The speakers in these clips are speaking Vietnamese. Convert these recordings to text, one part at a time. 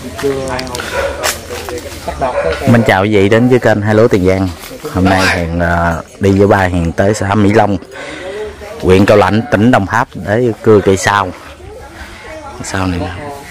Mình chào quý vị đến với kênh Hai Lúa Tiền Giang. Hôm nay Hiền đi với ba Hiền tới xã Mỹ Long, huyện Cao Lãnh, tỉnh Đồng Tháp để cưa cây sao. Sao này nè.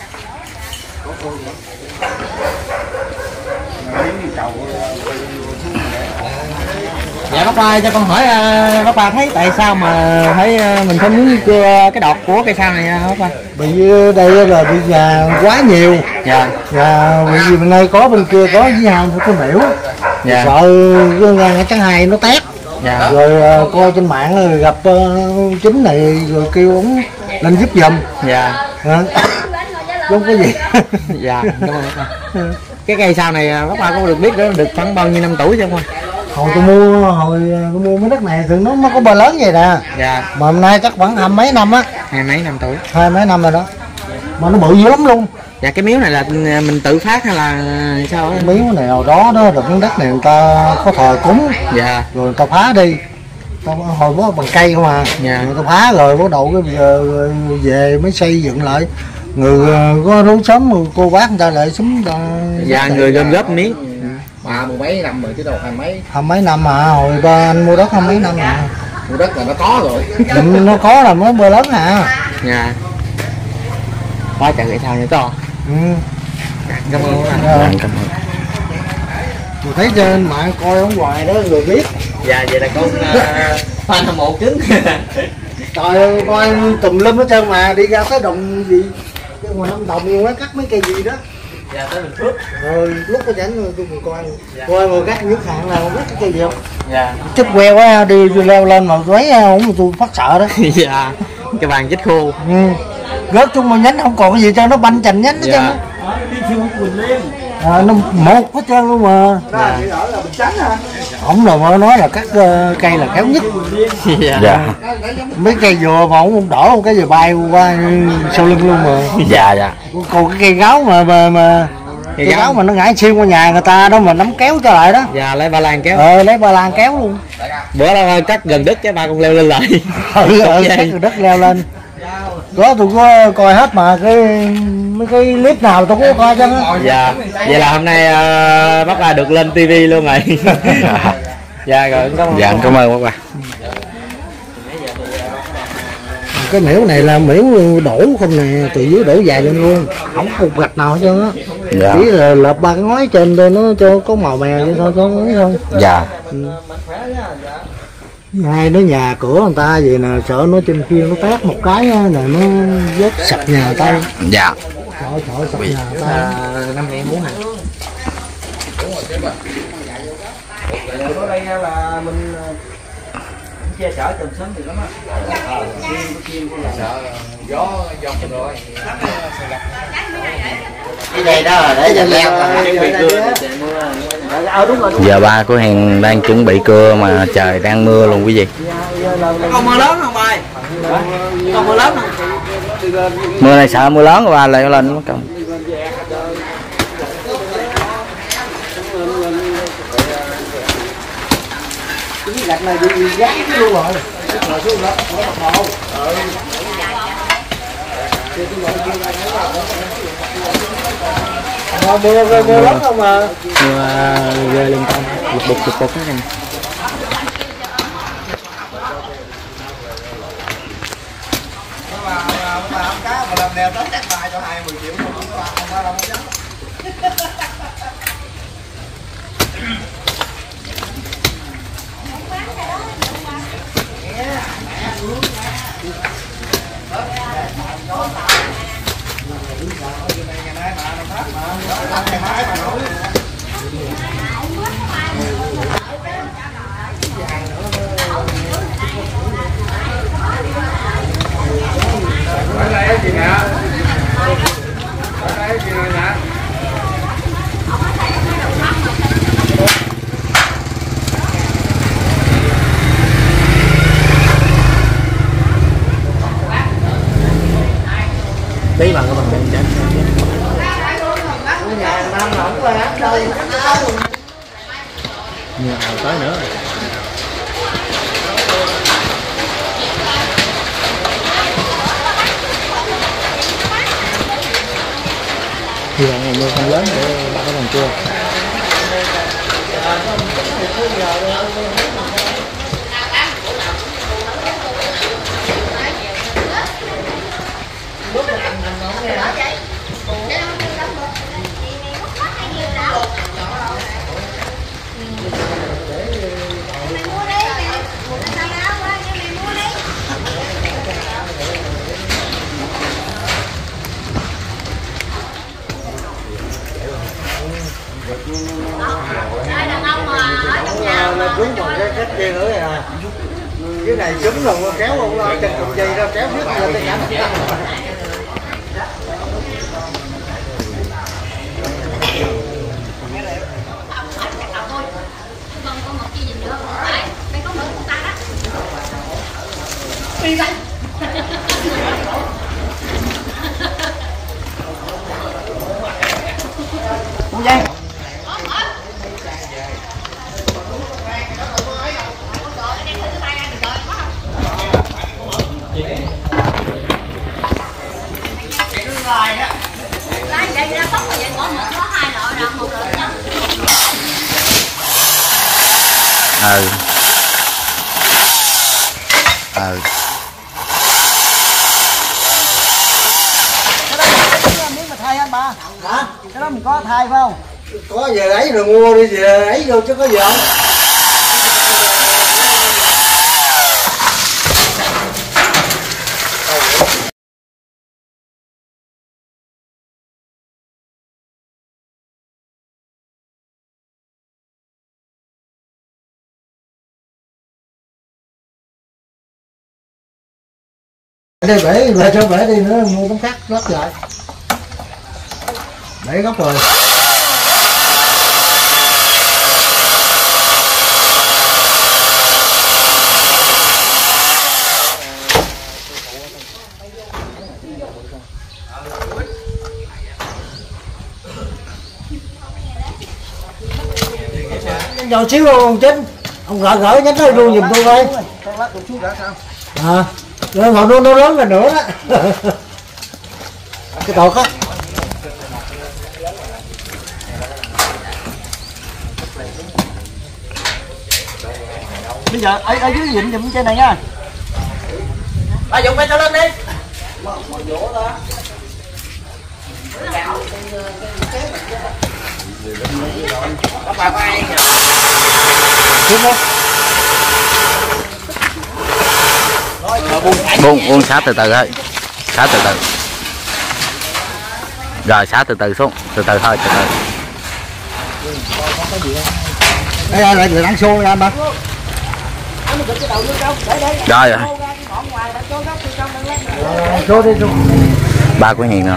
Dạ bác ba cho con hỏi bác ba thấy tại sao mà thấy mình không muốn cưa cái đọt của cây sao này bác ba? Bởi vì đây là bị nhà quá nhiều. Dạ. Và vì bên đây có bên kia có với hàng phải có miễu. Dạ. Sợ cái tháng 2 nó tét. Dạ. Rồi coi trên mạng rồi gặp chính này rồi kêu ông lên giúp giùm. Dạ. Không có gì. Dạ. Cảm ơn bác ba. Cái cây sao này bác ba có được biết được khoảng bao nhiêu năm tuổi chưa không? Hồi tôi mua mấy đất này thì nó có bờ lớn vậy nè. Dạ. Mà hôm nay chắc khoảng 20 mấy năm á. 20 mấy năm tuổi. 20 mấy năm rồi đó. Mà nó bự dữ lắm luôn. Dạ cái miếu này là mình tự phát hay là sao á? Miếu này nào đó rồi miếng đất này người ta có thờ cúng. Dạ. Rồi người ta phá đi. Hồi có bằng cây không à. Dạ. Người ta phá rồi bắt đầu cái giờ về mới xây dựng lại. Người có rú sớm rồi cô bác người ta lại súng ta. Dạ người gom góp miếng. Ba mười mấy năm rồi chứ đâu hai mấy năm mà hồi ba anh mua đất 20 mấy năm à. mua đất là nó có rồi. Nó có là mới bơ lớn à. Dạ. Quá trời cây sao nữa to. Ừ. Cảm ơn anh. Cảm ơn. Tôi thấy trên mạng coi ở ngoài đó người biết. Dạ vậy là con fan hâm mộ cứng. Trời ơi coi tùm lum hết trơn mà đi ra tới đồng gì cái ngoài Lâm Đồng luôn á cắt mấy cây gì đó. Dạ tới Bình Phước. Rồi lúc có rảnh rồi tôi còn coi. Dạ. Coi mà cắt nước hạn là không biết cái cây gì không. Dạ. Chích queo á đi leo lên mà lấy không tôi phát sợ đó. Dạ. Cái bàn chích khô. Ừ. Rớt chung mà nhánh không còn cái gì cho nó banh chành nhánh hết trơn á. Nó một hết trơn luôn mà. Dạ. Ổng là mới nói là cắt cây là khéo nhất. Dạ. Dạ. Mấy cây dừa mà ổng không đổ một cái dừa bay qua sau lưng luôn mà. Dạ dạ. Còn cái cây gáo mà cây gáo mà nó ngã xuyên qua nhà người ta đó mà nắm kéo cho lại đó. Dạ lấy ba lan kéo. Lấy ba lan kéo luôn. Bữa đó cắt gần đất chứ ba con leo lên lại. Cắt gần đất leo lên. Có tôi có coi hết mà mấy cái clip nào tôi có coi cho nó. Dạ. Vậy là hôm nay bác ba được lên tivi luôn rồi. Dạ rồi cảm ơn. Dạ cảm ơn bác ba. Cái miễu này là miễu đổ không nè, từ dưới đổ dài lên luôn, không cục gạch nào hết trơn á. Dạ. Chỉ là lợp ba cái ngói trên đây nó cho có màu mè vậy thôi, có ngói thôi. Dạ. Hai đứa nhà cửa người ta vậy nè, sợ nó trên kia nó tát một cái là nó vết sập nhà người ta. Dạ. Sợ sập nhà người ta. Năm nay muốn hả? Ở đây là mình chia sẻ chồng sớm thì lắm á. Sợ gió dòng rồi. Cái này đó là để cho leo Giờ ba của Hiền đang chuẩn bị cưa mà trời đang mưa luôn quý vị. Còn mưa lớn không ơi? Còn mưa lớn không? Mưa này sợ mưa lớn ba lại lên mất công. cái gạch này bị gắn luôn rồi. Rồi xuống đó, nó bắt đầu. Mưa lắm không mà. Mưa rơi lên con, bụt cái này. Cá mà làm đèo tết chắc bài cho 20 triệu không có đâu chứ. Tí bằng cái bằng đèn chết. Tới nữa. Hy vọng là mưa không lớn để ba cái làm cua. Trúng bằng cái cách kia nữa à. Cái này trúng rồi kéo không lo chân cục dây ra kéo hết lên tới cả. Không dây. Miếng mà thay anh ba. Hả? Cái đó mình có thay phải không? Có giờ lấy rồi mua đi giờ lấy vô chứ có gì không. Đây bể về cho bể đi nữa mua tấm sắt lắp lại. Bể góc rồi. Nhỏ xíu luôn Chính. Ông gỡ nhánh nó luôn giùm tôi coi. À, rồi ngồi nó lớn rồi nữa đó. Cái tọt á. Bây giờ ở dưới vịnh giùm trên này nha. Ba dùng bay cho lên đi. Các bà ai nhỉ? Buông xá từ từ thôi, xá từ từ, rồi xá từ từ xuống, từ từ thôi, từ từ. Đây là người đang xô ra ba. Rồi Xô đi xô. ba của Hiền nào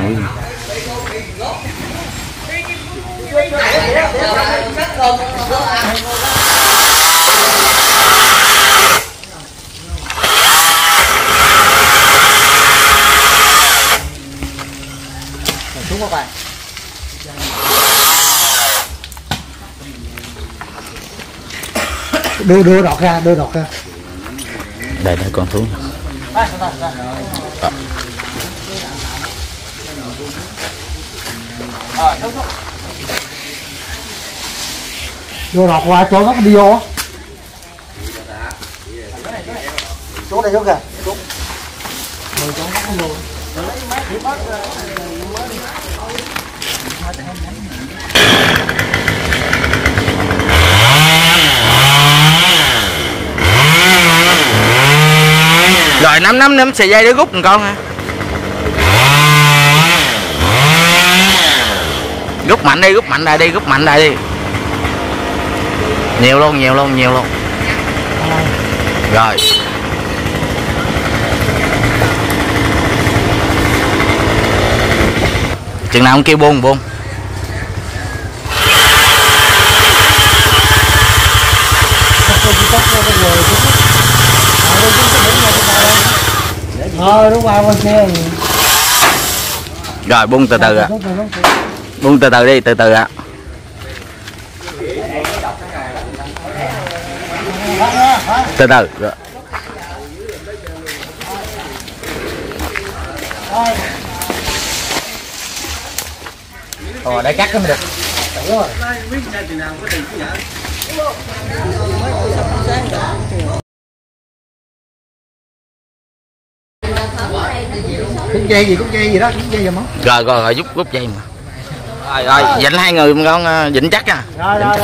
xuống các bạn. Đưa đọt ra, đưa đọt ra. đây con xuống. Vô đọt qua chỗ nó đi vô á. Chỗ này chỗ kìa. Chỗ nó vô. Rồi nắm sợi dây để rút một con ha. Rút mạnh đi, rút mạnh lại đi, rút mạnh lại đi. Nhiều luôn. Rồi. Chừng nào ông kêu buông. Đúng qua bên kia. Rồi buông từ từ ạ. Buông từ từ đi, từ từ ạ. Từ từ. Rồi. Để cắt cái mới được. Cúc dây gì đó, cúc dây gì món. Rồi rút dây mà. Rồi dịnh hai người một con dịnh chắc nha. Rồi.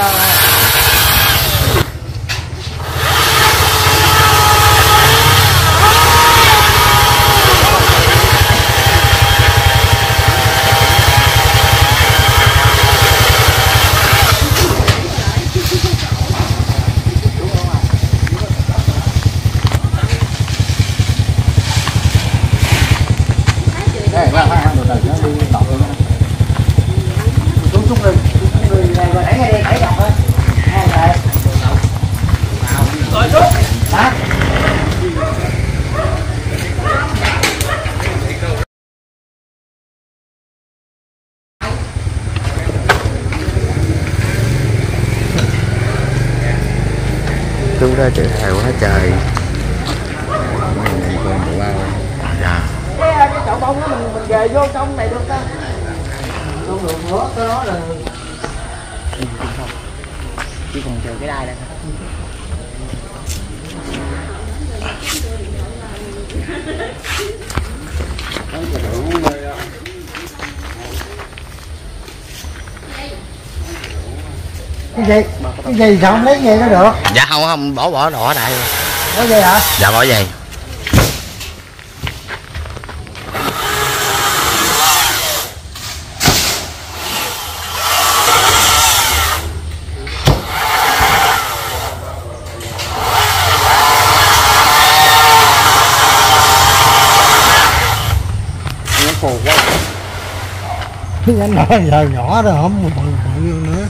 Cứu ra chạy theo quá trời. Dạ. Cái chậu bông đó mình về vô trong này được không? Không được nữa, cái đó là chỉ còn chờ cái đai đây. Cái gì sao không lấy nghe nó được? Dạ không bỏ đỏ đại. Có gì hả? Dạ bỏ giày. Cái anh nói giờ nhỏ đó không bự nữa.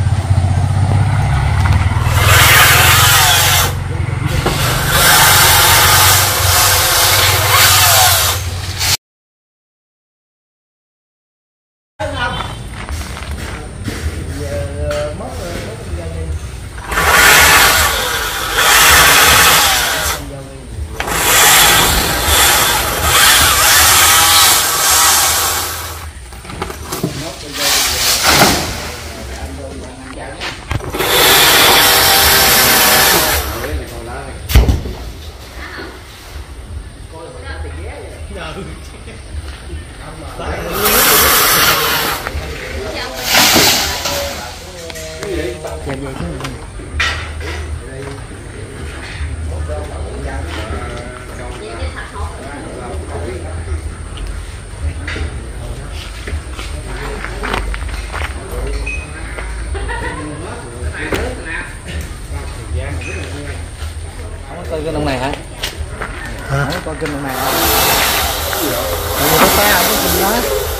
Coi cái nông này hả? Hả? Coi kinh nông này hả? Có xe không có gì đó.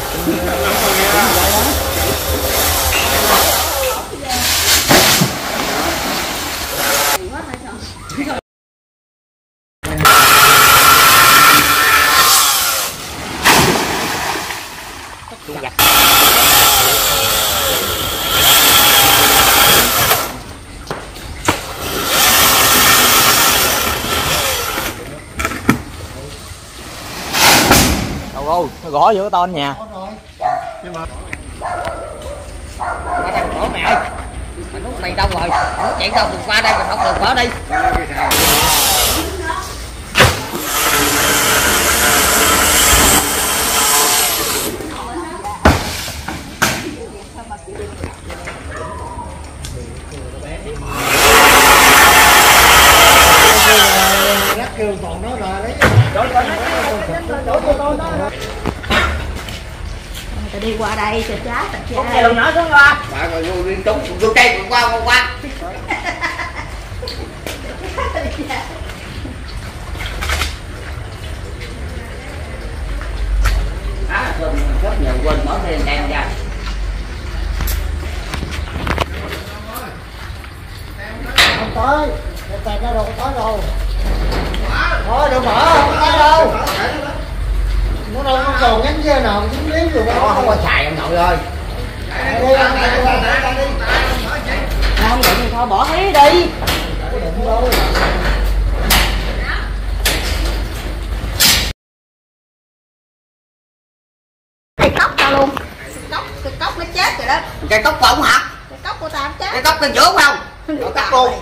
Nó gõ vô cái ton nhà. Qua đây gõ mẹ ơi. Mày nút mày đâu rồi? Nó chạy đâu đừng qua đây mình không được gõ đi. Kêu còn nó ra lấy. Tao đi qua đây cho chát tao chơi. Không nghe luôn nữa xuống qua. Bà rồi vô liên trúng vô cây qua. Rất nhiều quên mở thêm đèn ra. Không tới. Cái tay nó đâu có tới đâu. Thôi đừng mở, không tới đâu. Nó đâu có còn nhánh dơ nào dính líu được đâu. Không có xài ông nội ơi. Không định thì thôi bỏ hí đi. Cái cốc tao luôn. Cái cốc nó chết đất. Cây cốc của ông hả? Cái cốc của tao chết. Cây cốc cây giữa không? Cái Cắt luôn.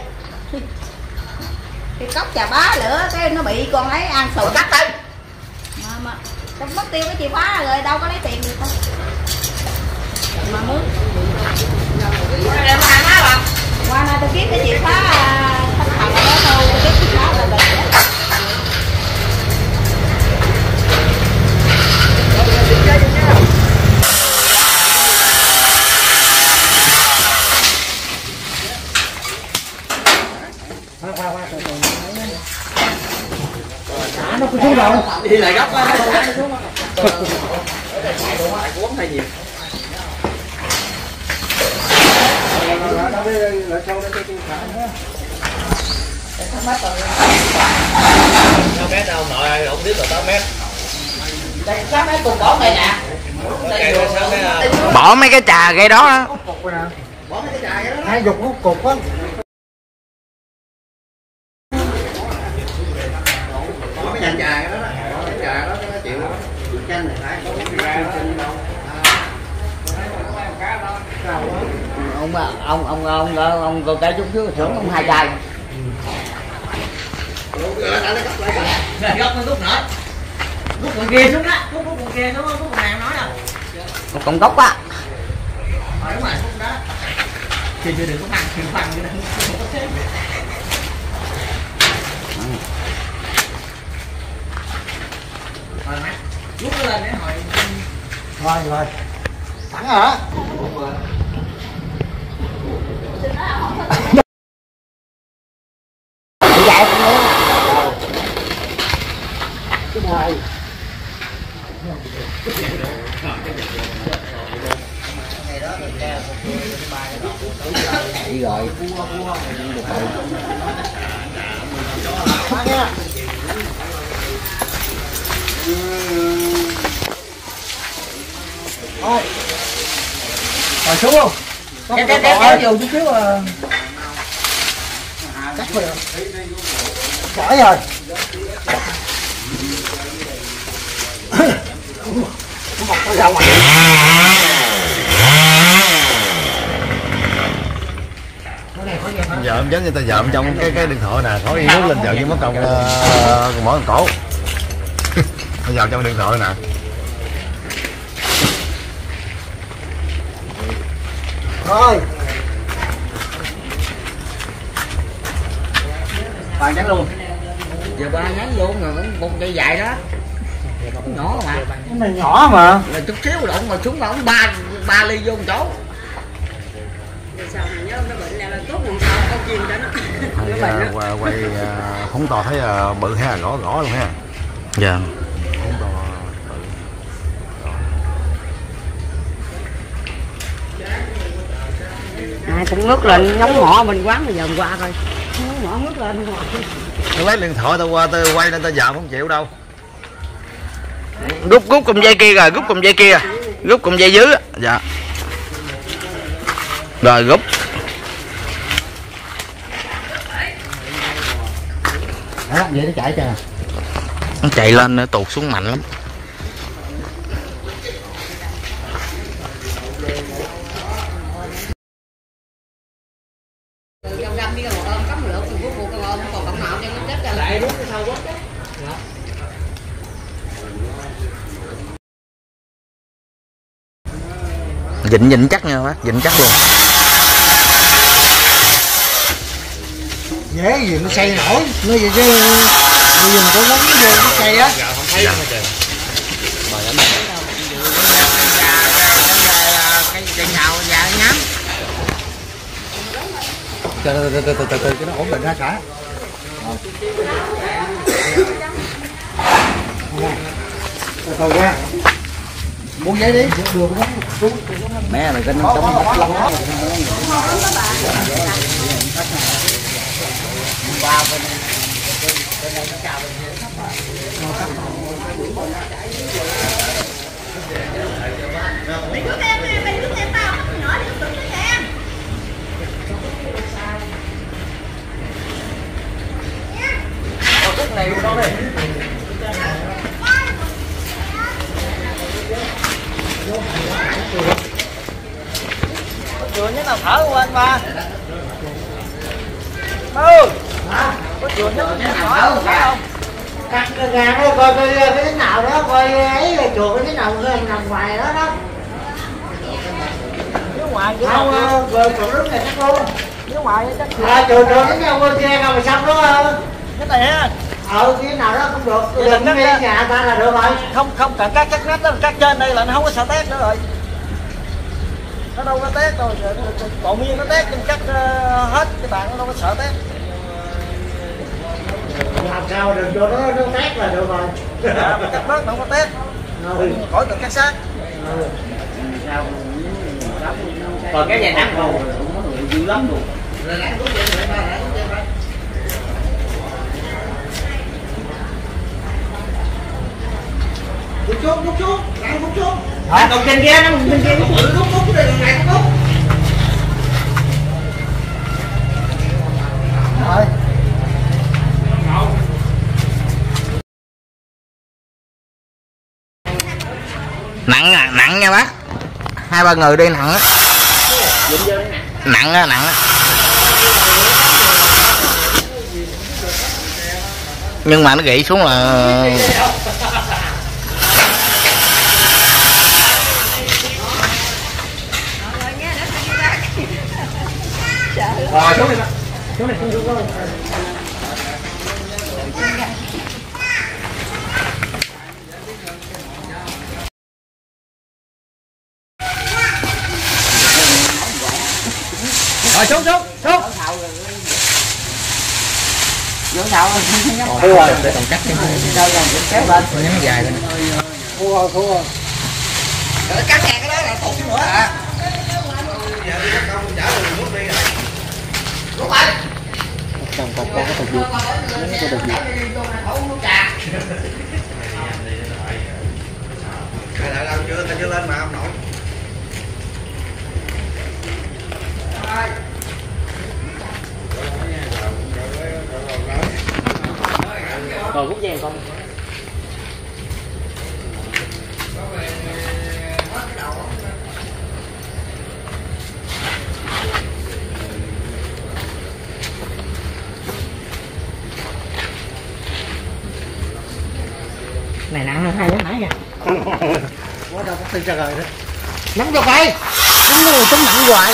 Cái cốc chà bá lửa cái nó bị con ấy ăn sụp. Cắt đi. Mà tao mất tiêu cái chìa khóa rồi đâu có lấy tiền được đâu. Mà mướn. Em ăn á bà. Qua nay tao kiếm cái chìa khóa khách hàng ở đó thôi, tao kiếm chìa khóa là được. Nó cứ xuống rồi. Đi lại gấp á. Tại cuốn hay gì? Sáu mét đâu nội không biết là 8 mét. Đây 6 mét cùng bỏ này nè. Bỏ mấy cái trà cây đó á. Bỏ mấy cái trà cái đó. Hai dục hút cục á. Bỏ cái trà cái đó đó. Bỏ cái trà đó nó chịu. Chanh này phải có cái chanh đâu. Ông cô cái chút xíu thưởng ông 2 chai. Nè gấp nó rút nữa. Rút con kia xuống đó, rút con kia xuống, rút con nàng nói đâu. Một cọng gốc á. Đúng rồi, rút đó. Chưa đừng có mang tiền phăng nữa. Rồi má, rút nó lên để hồi. Rồi. Thẳng hả? Chạy con nữa. Cái này. Đi rồi. Thôi. Rồi xuống luôn. Kéo vô chút xíu à. Cắt rồi. Giỏi rồi. Một cái ra ngoài. Giờ em giống như ta dợm trong cái điện thoại nè, khói nước lên dợm như mất công mỗi cổ. Ta dợm trong điện thoại nè. Rồi. Bà nhắn luôn. Giờ ba nhắn luôn rồi một cây dài đó. Nhỏ mà. Cái này nhỏ mà. Là chút xíu đụng mà xuống mà ông ba ly vô một chỗ. Sao mà nhớ nó bệnh là tốt buồn sao con chiên cho nó. Quay không to thấy bự ha, gõ luôn ha. Dạ. Không to À, cũng ngước lên ngóng mỏ bên quán bây giờ qua coi. Mỏ ngước lên không. tôi lấy điện thoại tao qua tôi quay nên tao dợm không chịu đâu. Rút cụm dây kia rồi, rút cụm dây kia. Rút cụm dây dưới á. Dạ. Rồi rút. Đó, vậy nó chạy cho. Nó chạy lên nó tụt xuống mạnh lắm. Dịnh chắc nha bác, dịnh chắc luôn. Dễ gì nó xây nổi, nó gì chứ dùng có gắn vô nó xây á. Cái nhào dạ nhám. Từ cho nó ổn định ha cả. Từ ra. Muốn giấy đi, đường đó. Mẹ mày cái nó chống hết lắm. Ba bên này nó cao bên dưới. Mày cứ em tao nhỏ thì tự cái em. Cái này đâu đây? chừa nhớ nào thở của anh ba. Ừ. Có chừa nhớ nào thở không? Cắt cái gà đó coi cái nào đó coi ấy chuột cái nào nằm ngoài đó đó. Phía ngoài chứ không rồi chuột đứng này chắc luôn. Phía ngoài chắc chuột đến nhau bên kia đâu mà xong đó. cái này á. Cái nào đó không được. Đừng đi nhà ta là được rồi. Không cần cắt nách đó, cắt trên đây là nó không có sợ tét nữa rồi. Nó đâu có tét đâu, còn miên nó tét nhưng cắt hết cái bàn nó đâu có sợ tét. Làm sao đừng cho nó tét là được rồi. Cắt bớt nó không có tét. Khỏi cần cắt sát. Còn cái này nắng không dữ lắm luôn. Rút xuống, đang rút xuống. Còn trên kia nó trên kia rút đây đường này rút. Rồi. Nặng nha bác. 2-3 người đi nặng á. Nặng á. Nhưng mà nó gãy xuống là Xuống đi. Xuống Vô sao Thua rồi, để còn cắt đâu rồi kéo lên. nhắm dài lên. Thua rồi. Rồi cắt ngang cái đó là thụt nữa hả? Lúc anh. Còn có thục gì? Có thục gì? Lại làm chưa, ta chưa lên mà ông nội. Rồi rút dây con. Này nặng hơn 2 nãy nha. Quá đâu có tin ra rồi đó. Nắm cho phải. Nắm cái tấm nặng hoài.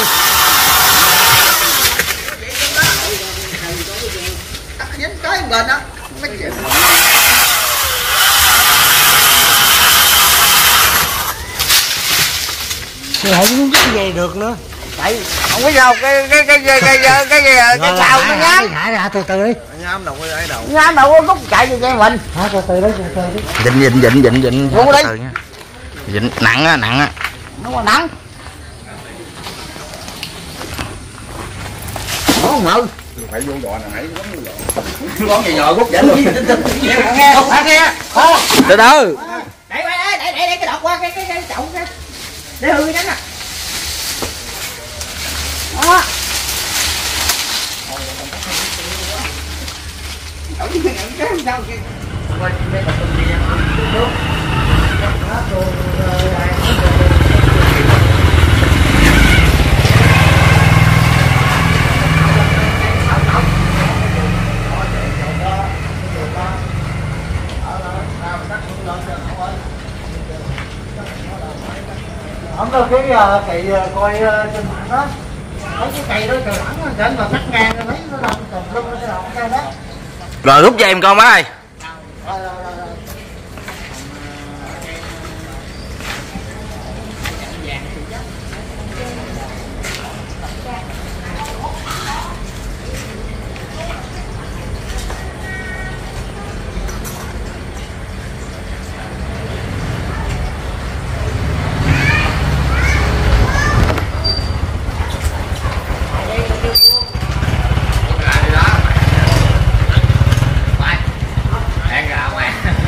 Cắt dính cái bên đó. Mấy chuyện. Thì không muốn cái về được nữa. Tại không có sao cái sao nó nhám. Thả ra từ từ đi. Nhám đầu cái đầu. Nhám đâu có lúc chạy cho cho mình. Thả từ từ đi. Dịnh Luôn đi. Dịnh nặng á. Nó còn nặng. Ủa mừ. Phải vô đò này nãy lắm luôn. Con gì nhồi rút dẫn luôn. Nghe không phải nghe. Từ từ. Đẩy cái đọt qua cái chậu cái. Để hư cái nè. Đó. Không có cái cày coi trên mạng đó. Thấy cái cày đó trời lẳng trên mà cắt ngang mấy nó làm tùm lum nó sẽ đọc ra đó. Rồi rút dây em con bác ơi. Hẹn gà ngoài.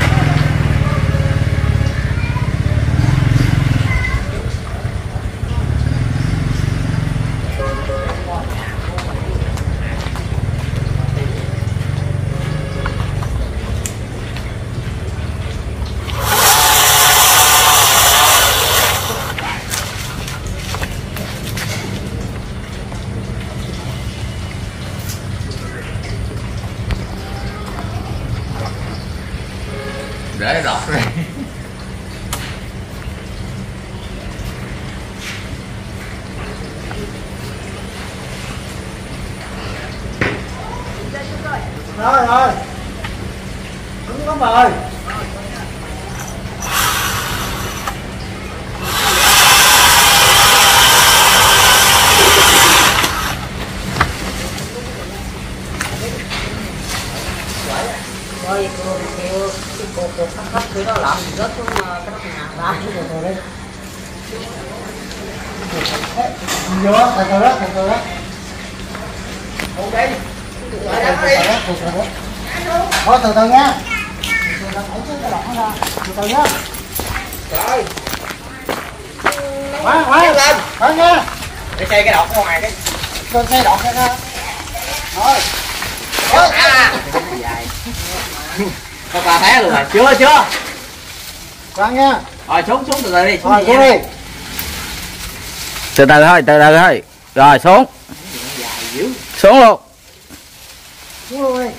để đọt này. Rồi đúng lắm rồi. Rồi cô khắp khi nó làm rớt xuống cái đất nhà ra. Vô từ từ đó, từ từ đó. Ok. Thôi từ từ nha. Từ từ nha. Trời. Quá lên. thôi nha. Để xây cái đọt ra ngoài cái. Con xe đọt ra. Thôi. Dài. Có ba té luôn rồi. Chưa. Khoan nha. Rồi xuống từ từ đi. Rồi xuống đi. Từ từ thôi. Rồi xuống. Xuống luôn. Xuống luôn đi.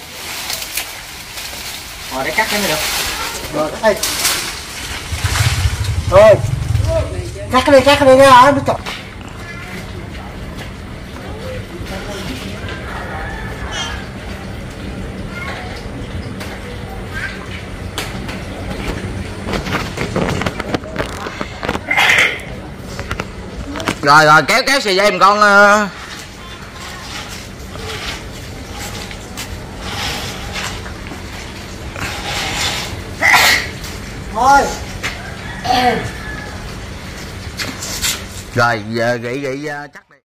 Rồi để cắt cái mới được. Rồi cắt đi. Thôi. Cắt đi ra nó chọc. Rồi kéo xì dây một con. Thôi. Rồi giờ gỉ chắc đi.